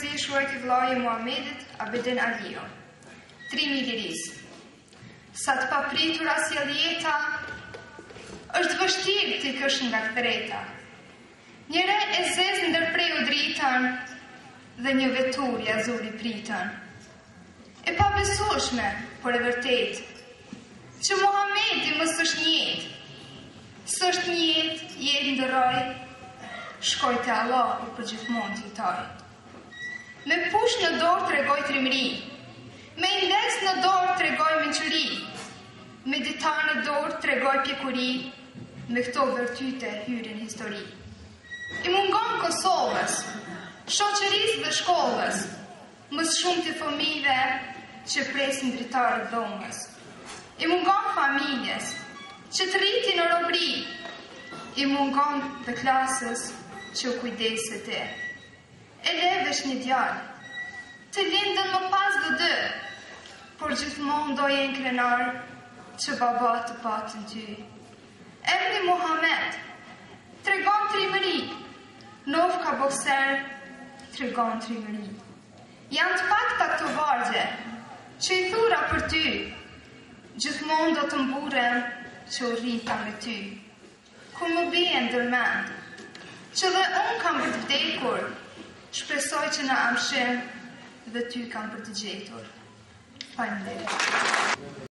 i shuajt i vllai i Muhamedit, Abedin Aliu. Trimi Liris. Sa të papritura sjell jeta, është vështirë t'i kësh nga këtreta. Njëre e zez ndërpreju dritën dhe një vetur i azuri pritën. E pa besueshme, por e vërtet, që Muhamedi mës është njët. S'është njët, jetë ndëroj, shkoj të Allah për gjithmonë t'i taj. Me push në dorë të regoj trimëri, me indes në dorë të regoj menqëri, me ditar në dorë të regoj pjekuri, me këto vërtyte hyrin histori. I mungon Kosovës, shoqërisë dhe shkollës, mës shumë të fëmijëve që presin dritarët dhomës. I mungon familjes, që të rriti në robri, i mungon të klasës që u kujdeset e. Elevesh një djalë, të lindën më pas dhe dë, por gjithmonë doje në krenar që baba të patën ty. Emri Muhamed, tregon trimëri, nov ka bokser, tregon trimëri. Janë të pakta këto vargje, që i thura për ty, gjithmonë do të mburen që u rrita me ty. Kur më bie ndërmend, që dhe unë kam për të vdekur, shpresoj që në amshim dhe ty kam për të gjetur. Faleminderit.